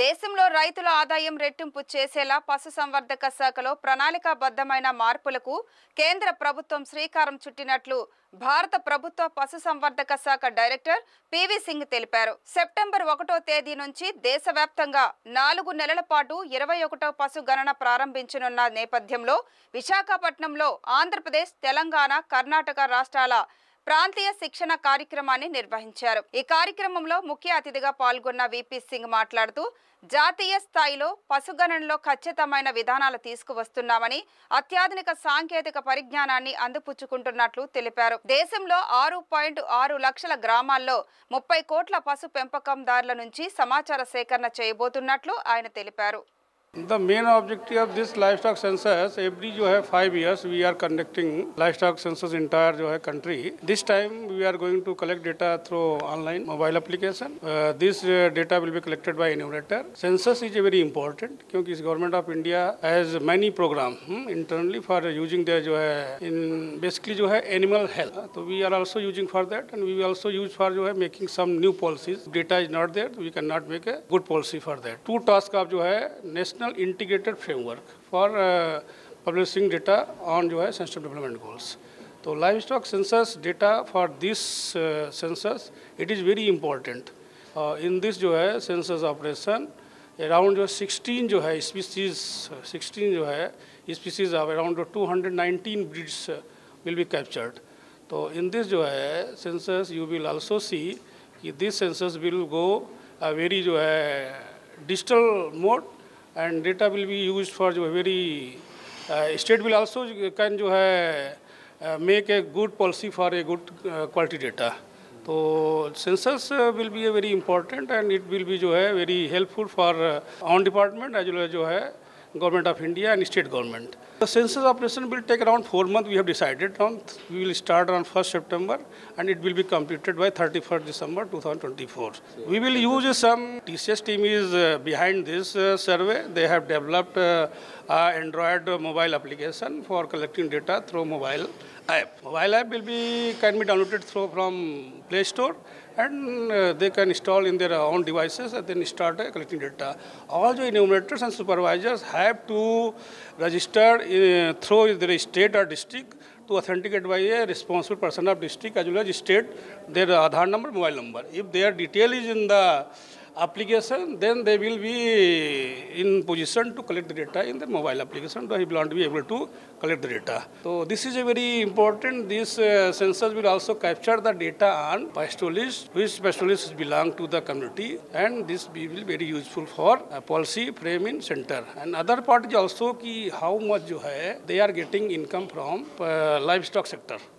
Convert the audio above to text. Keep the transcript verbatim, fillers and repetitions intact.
దేశంలో రైతుల ఆదాయం రెట్టింపు చేసేలా పశుసంవర్ధక శాఖలో ప్రణాళికాబద్ధమైన మార్పులకు కేంద్ర ప్రభుత్వం శ్రీకారం చుట్టినట్లు భారత ప్రభుత్వ పశుసంవర్ధక శాఖ డైరెక్టర్ పివి సింగ్ తెలిపారు. సెప్టెంబర్ ఒకటో తేదీ నుంచి దేశవ్యాప్తంగా నాలుగు నెలల పాటు ఇరవై ఒకటో పశు గణన ప్రారంభించనున్న నేపథ్యంలో విశాఖపట్నంలో ఆంధ్రప్రదేశ్, తెలంగాణ, కర్ణాటక రాష్ట్రాల ప్రాంతీయ శిక్షణ కార్యక్రమాన్ని నిర్వహించారు. ఈ కార్యక్రమంలో ముఖ్య అతిథిగా పాల్గొన్న విపి సింగ్ మాట్లాడుతూ జాతీయ స్థాయిలో పశుగణనలో ఖచ్చితమైన విధానాలు తీసుకువస్తున్నామని, అత్యాధునిక సాంకేతిక పరిజ్ఞానాన్ని అందిపుచ్చుకుంటున్నట్లు తెలిపారు. దేశంలో ఆరు పాయింట్ ఆరు లక్షల గ్రామాల్లో ముప్పై కోట్ల పశు పెంపకందారుల నుంచి సమాచార సేకరణ చేయబోతున్నట్లు ఆయన తెలిపారు. The main objective of this livestock census, every जो है five years we are conducting livestock census entire जो है country. This time we are going to collect data through online mobile application. Uh, this uh, data will be collected by enumerator. Census is very important क्योंकि इस government of India has many program hmm, internally for using their जो है in basically जो है animal health. तो we are also using for that and we will also use for जो है making some new policies. Data is not there, we cannot make a good policy for that. Two tasks of जो है national integrated framework for uh, publishing data on जो है sensitive development goals. तो livestock census data for this uh, census it is very important. Uh, in this जो है census operation around जो sixteen जो है species sixteen जो है species of around two hundred nineteen breeds uh, will be captured. तो in this जो है census you will also see कि this census will go a very जो है digital mode and data will be used for जो very uh, state will also can जो है uh, make a good policy for a good uh, quality data. तो census uh, will be a very important and it will be जो है very helpful for uh, own department as well as जो है government of India and state government. The census operation will take around four months. We have decided on. We will start on first September and it will be completed by thirty-first December two thousand twenty-four. We will use some T C S team is uh, behind this uh, survey. They have developed uh, uh, Android mobile application for collecting data through mobile app. Mobile app will be can be downloaded through from Play Store and uh, they can install in their own devices and then start uh, collecting data. All the enumerators and supervisors have to register uh, through their state or district to authenticate by a responsible person of district as well as state their Aadhaar number, mobile number. If their detail is in the application, then they will be in position to collect the data in the mobile application. So he will not be able to collect the data. So this is a very important. This uh, census will also capture the data on pastoralists, which pastoralists belong to the community, and this will be very useful for uh, policy frame in center. And other part is also ki how much jo hai they are getting income from uh, livestock sector.